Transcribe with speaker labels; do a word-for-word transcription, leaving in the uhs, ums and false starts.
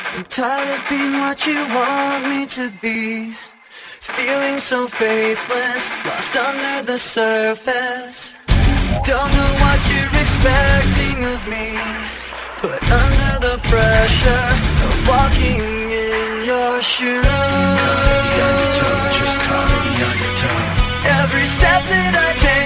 Speaker 1: I'm tired of being what you want me to be, feeling so faithless, lost under the surface. Don't know what you're expecting of me, put under the pressure of walking in your shoes.
Speaker 2: Caught in the undertow, just caught in the undertow.
Speaker 1: Every step that I take